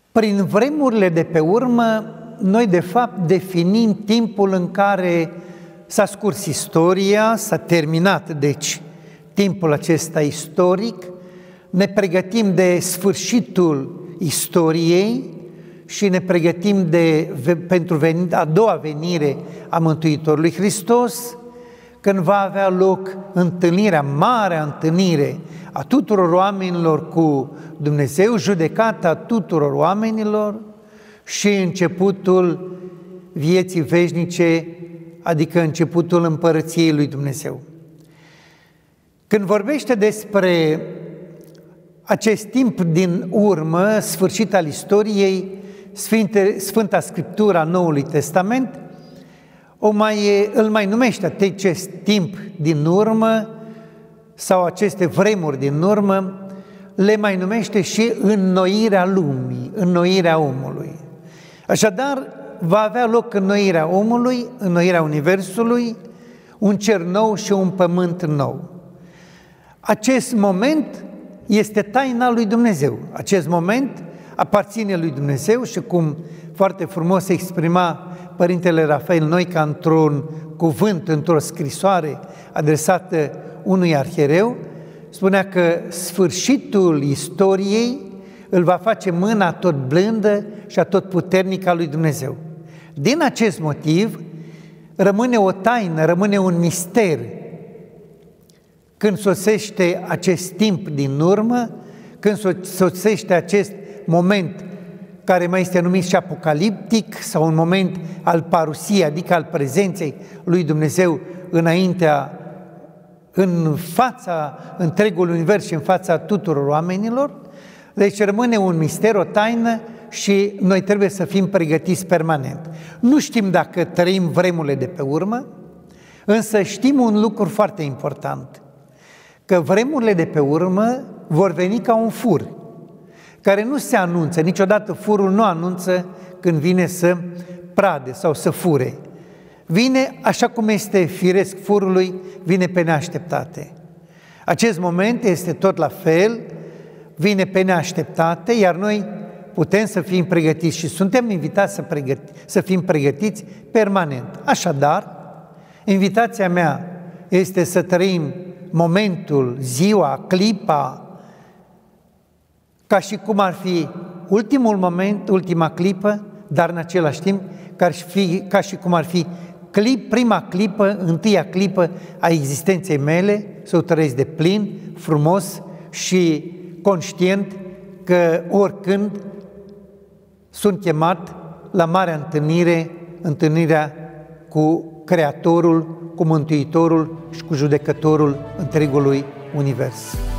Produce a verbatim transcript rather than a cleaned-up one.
Prin vremurile de pe urmă, noi de fapt definim timpul în care s-a scurs istoria, s-a terminat, deci, timpul acesta istoric, ne pregătim de sfârșitul istoriei și ne pregătim de, pentru veni, a doua venire a Mântuitorului Hristos, când va avea loc întâlnirea, marea întâlnire a tuturor oamenilor cu Dumnezeu, judecata tuturor oamenilor și începutul vieții veșnice, adică începutul împărăției lui Dumnezeu. Când vorbește despre acest timp din urmă, sfârșit al istoriei, Sfinte, Sfânta Scriptura Noului Testament o mai, îl mai numește acest timp din urmă sau aceste vremuri din urmă, le mai numește și înnoirea lumii, înnoirea omului. Așadar, va avea loc înnoirea omului, înnoirea universului, un cer nou și un pământ nou. Acest moment este taina lui Dumnezeu. Acest moment aparține lui Dumnezeu și, cum foarte frumos se exprima Părintele Rafael Noica într-un cuvânt, într-o scrisoare adresată unui arhiereu, spunea că sfârșitul istoriei îl va face mâna tot blândă și tot puternică a lui Dumnezeu. Din acest motiv rămâne o taină, rămâne un mister când sosește acest timp din urmă, când sosește acest moment care mai este numit și apocaliptic sau un moment al parusiei, adică al prezenței lui Dumnezeu înaintea, în fața întregului univers și în fața tuturor oamenilor. Deci rămâne un mister, o taină și noi trebuie să fim pregătiți permanent. Nu știm dacă trăim vremurile de pe urmă, însă știm un lucru foarte important, că vremurile de pe urmă vor veni ca un fur, care nu se anunță, niciodată furul nu anunță când vine să prade sau să fure. Vine așa cum este firesc furului, vine pe neașteptate. Acest moment este tot la fel, vine pe neașteptate, iar noi putem să fim pregătiți și suntem invitați să, pregăti, să fim pregătiți permanent. Așadar, invitația mea este să trăim momentul, ziua, clipa, ca și cum ar fi ultimul moment, ultima clipă, dar în același timp ca și, fi, ca și cum ar fi clip, prima clipă, întâia clipă a existenței mele, să o trăiesc de plin, frumos și conștient că oricând sunt chemat la marea întâlnire, întâlnirea cu Creatorul, cu Mântuitorul și cu Judecătorul întregului univers.